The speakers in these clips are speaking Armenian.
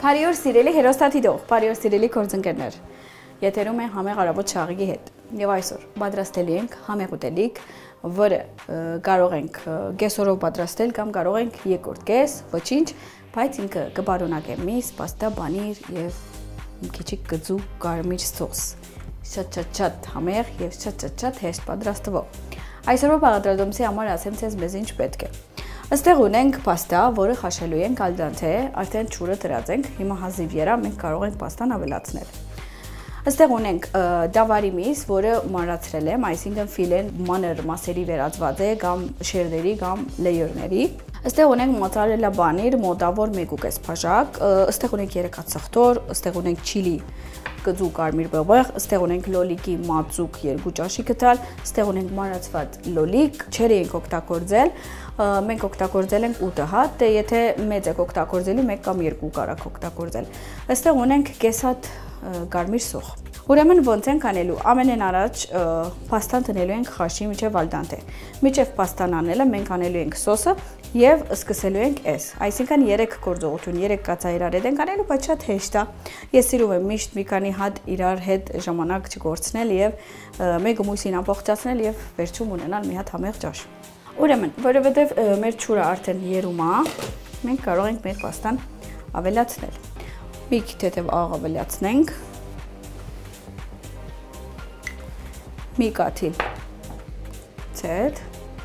Փարիոր սիրելի հերոստատիտող, փարիոր սիրելի գործընկերներ, եթերում է համեղ առավոտ շաղիկի հետ եւ այսօր պատրաստելու ենք համեղ ուտելիք, որը կարող ենք կեսօրով պատրաստել կամ կարող ենք երկրորդ կես, ոչինչ, բայց ինքը կբարոնակ է միս, պաստա, բանիր եւ մի քիչիկ գծու կարմիր սոս։ Շատ համեղ եւ շատ հեշտ պատրաստվող։ Այսօրվա բաղադրատոմսի համար ասեմ ցեզ մեզ ինչ պետք է։ Այստեղ ունենք պաստա, որը խաշելու ենք al dente, արդեն ջուրը դրած ենք, հիմա հազիվ երա, մենք կարող ենք պաստան ավելացնել։ Այստեղ ունենք դավարի միս, որը մանրացրել եմ, այսինքն ֆիլեն մանր մասերի վերածված է, կամ շերների, կամ լեյերների։ Այստեղ ունենք մոցարելա բանիր, մոտավոր 1.5 բաժակ, այստեղ ունենք 3 հատ սխտոր, այստեղ ունենք չիլի գծու կարմիր բեղեղ, այստեղ ունենք լոլիկի մածուկ 2 ճաշի գտալ, այստեղ ունենք մանրացված լոլիկ, չերի ենք օգտագործել, մենք օգտագործել ենք 8 հատ, դե եթե մեծ եք օգտագործելու 1 կամ 2 կարաք օգտագործել։ Այստեղ ունենք կես հատ կարմիր սոխ։ Ուրեմն ոնց ենք անելու։ Ամենեն առաջ պաստան տնելու ենք խաշի միջև al dente։ Միջև պաստան անելը մենք անելու ենք սոսը եւ սկսելու ենք այս։ Այսինքն 3 գործողություն, 3 կացա իրար հետ ենք անելու, բայց շատ հեշտ է։ Ես սիրում եմ միշտ մի քանի հատ իրար հետ ժամանակ չգործնել եւ մեկը մյուսին ամբողջացնել եւ վերջում ունենալ մի հատ համեղ ճաշ։ Ուրեմն, որովհետեւ մեր ջուրը արդեն երում է, մենք կարող ենք մեր պաստան ավելացնել։ Մի քիչ թեթև աղ ավելացնենք։ Մի կաթիլ ցեդ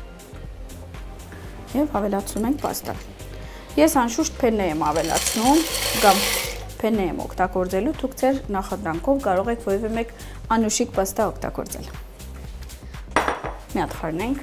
եւ ավելացնում ենք պաստան։ Ես անշուշտ փեննե եմ ավելացնում կամ փեննե եմ օգտագործելու, դուք ձեր նախադրանքով կարող եք որևէ մեկ անուշիկ պաստա օգտագործել։ Մի հատ խառնենք։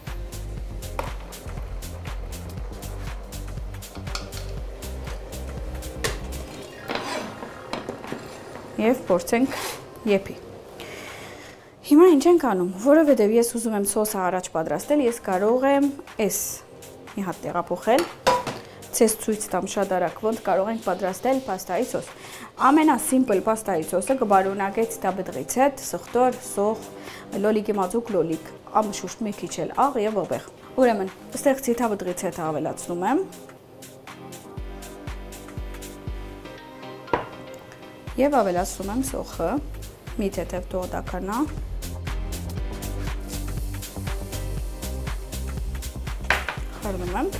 Եվ փորձենք եփի։ Հիմա ինչ ենք անում, որովհետև ես ուզում եմ սոսը առաջ պատրաստել, ես կարող եմ այս մի հատ տեղափոխել, ցես ցույց տամ շատ արագ, ոնց կարող ենք պատրաստել պաստայի սոս։ Ամենասիմպլ պաստայի սոսը կբարունակե ցտաբդղից հետ, սխտոր, սոխ, լոլիկի մածուկ, լոլիկ, անշուշտ մի քիչ էլ աղ եւ ողեղ։ Ուրեմն, այստեղ ցտաբդղից հետ ավելացնում եմ եւ ավելացնում եմ սոխը, մի թեթև դողդականա։ Խառնում եմ։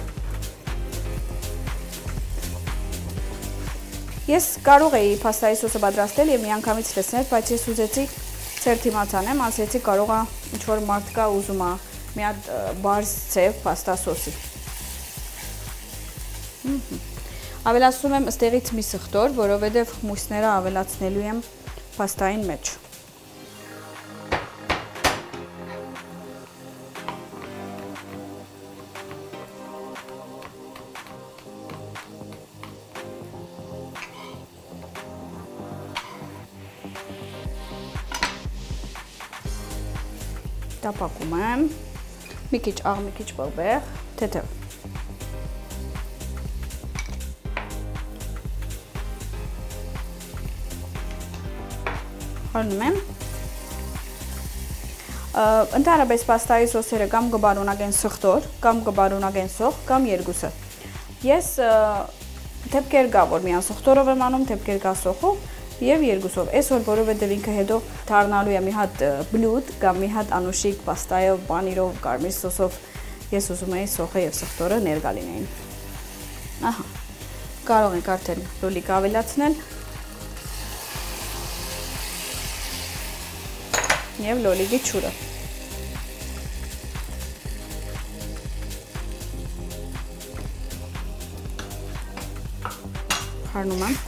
Ես կարող էի պաստայի սոսը պատրաստել եւ միանգամից լցնել, բայց ես ուզեցի ցերտիմաց անեմ, ասեցի կարող է ինչ որ մարդ կա ուզում է մի հատ բարձ ծև պաստա սոսի։ Ավելացնում եմ ըստեղից մի սխտոր, որովհետև մույսները ավելացնելու եմ պաստային մեջ։ Տապակում եմ, մի քիչ աղ, մի քիչ ողեղ, թեթև։ Խառնում եմ։ Ընդհանրապես պաստայի սոսերը կամ կբարունակեն սխտոր, կամ կբարունակեն սոխ, կամ երկուսը։ Ես դեպքեր կա, որ միան սխտորով եմ անում, դեպքեր կա սոխով եւ երկուսով։ Այսօր որովհետեւ ինքը հետո դառնալու է մի հատ բլուդ կամ մի հատ անուշիկ պաստայով, բանիրով, կարմիր սոսով, ես ուզում եի սոխը եւ սխտորը ներկա լինեին։ Ահա։ Կարող ենք արդեն լոլիկ ավելացնել։ Եվ լոլիկի ջուրը։ Խառնում եմ։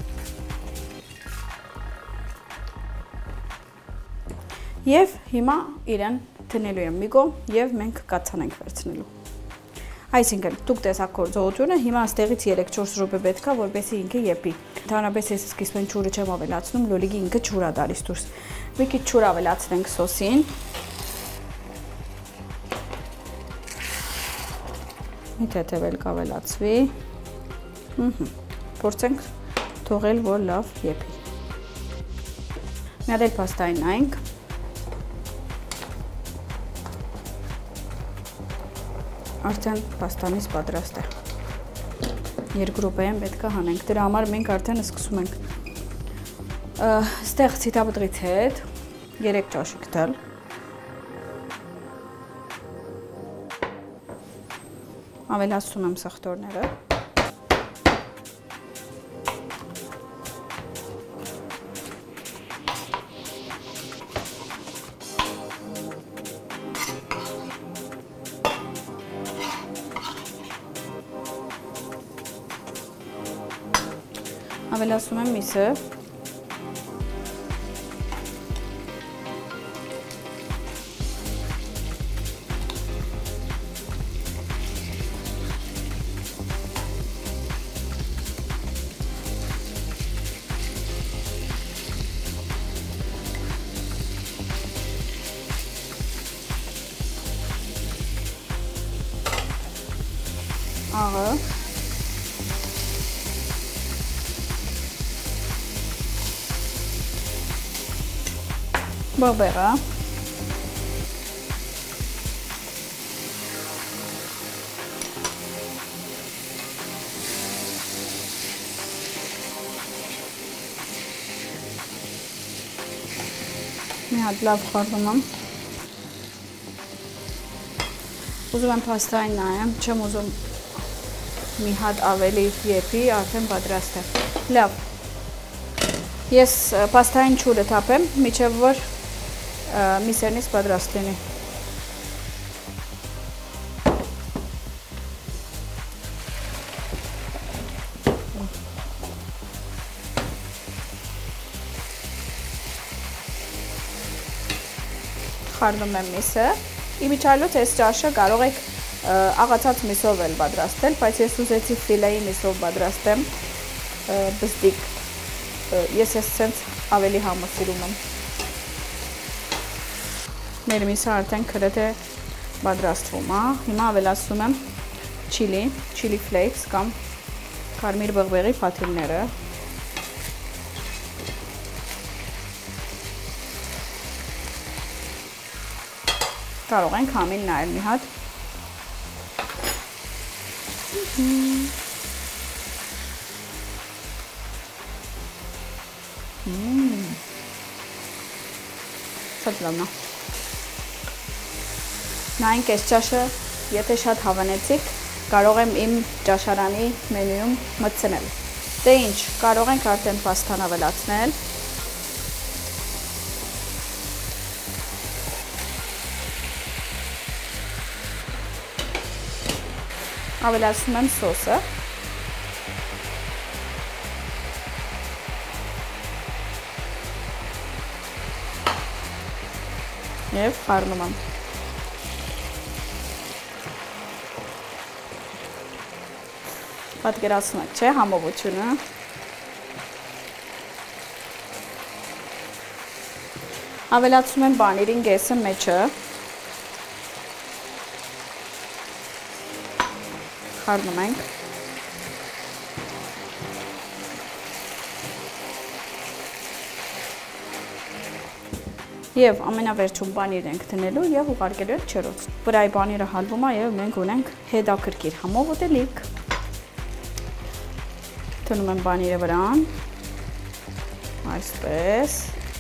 Եվ հիմա իրեն տնելու եմ մի կողմ եւ մենք կացան ենք վերցնելու։ Այսինքն, դուք տեսաք գործողությունը, հիմա այստեղից 3-4 րոպե պետք է, որպեսզի ինքը եփի։ Ընդհանրապես ես սկիզբին ջուրը չեմ ավելացնում, լոլիկի ինքը ջուր է տալիս դուրս։ Մի քիչ ջուր ավելացնենք սոսին։ Մի թեթև էլ կավելացվի։ Փորձենք թողել, որ լավ եփի։ Մի հատ էլ պաստային նայենք։ Արդեն պաստանից պատրաստ է։ երկրորդ պետք է հանենք։ Դրա համար մենք արդեն սկսում ենք ստեղ ցիտաբդրից հետ 3 ճաշիկ տալ։ Ավելացնում եմ սխտորները։ Ավելացնում եմ միսը։ Աղը։ Բոբերա։ Մի հատ լավ խառնում եմ։ Ուզում եմ փաստային նայեմ, չեմ ուզում մի հատ ավելի եփի, արդեն պատրաստ է։ Լավ։ Ես փաստային ջուրը թափեմ, մինչև որ միսերնից պատրաստ լինի։ Խառնում եմ միսը։ Իմիջիայլոց այս ճաշը կարող եք աղացած միսով էլ պատրաստել, բայց ես ուզեցի ֆիլեի միսով պատրաստեմ, բզդիկ։ Ես ես սենց ավելի համը սիրում եմ։ Մեր միսը արդեն գրեթե պատրաստվում է։ Հիմա ավելացնում եմ chili flakes կամ կարմիր բղբեղի փաթիլները։ Կարող ենք համին նայել մի հատ։ Շատ լավն է։ Նայենք այս ճաշը, եթե շատ հավանեցիք, կարող եմ իմ ճաշարանի մենյուում մտցնել։ Դե ինչ, կարող ենք արդեն պաստան ավելացնել։ Ավելացնում եմ սոսը։ Եվ խառնում եմ։ Պատկերացնում եք, չէ՞, համովությունը։ Ավելացնում եմ բանիրին գեսը մեջը։ Խառնում ենք։ Եվ ամենավերջում բանիրն ենք դնելու եւ ուղարկելու ենք չերոց։ Վրայի բանիրը հալվում է եւ մենք ունենք հետաքրքիր համով ուտելիք։ Դնում եմ բանիրը վրան, այսպես։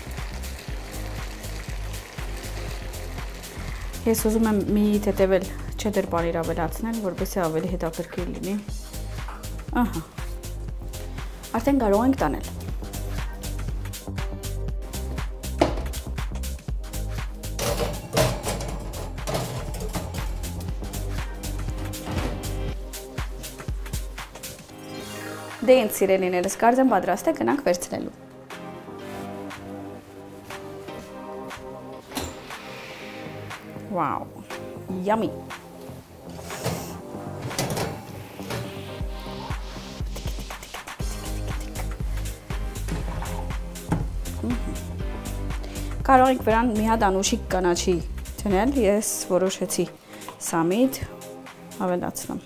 Ես ուզում եմ մի թեթև չեդեր բանիր ավելացնել, որպեսզի ավելի հետաքրքիր լինի։ Ահա։ Արդեն կարող ենք տանել։ Դե ինձ սիրելիներս, կարծեմ պատրաստ է, գնանք վերցնելու։ Wow, yummy։ Կարող եք վրան մի հատ անուշիկ կանաչի դնել, ես որոշեցի սամիտ ավելացնեմ։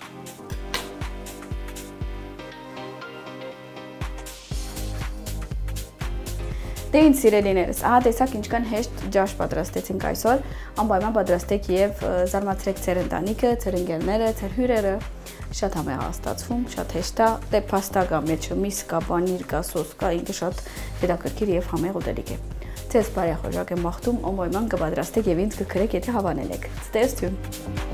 Դե ինձ սիրելիներս, ահա տեսակ ինչքան հեշտ ջաշ պատրաստեցինք այսօր, անպայման պատրաստեք եւ զարմացրեք ձեր ընտանիքը, ձեր ընկերները, ձեր հյուրերը, շատ համեղ է ստացվում, շատ հեշտ է, դե փաստա կա մեջը, միս կա, պանիր կա, սոս կա, ինքը շատ հետաքրքիր եւ համեղ ուտելիք է։ Ձեզ բարեխորհուրդ եմ մաղթում, անպայման կպատրաստեք եւ ինձ կգրեք, եթե հավանել եք։ Ստե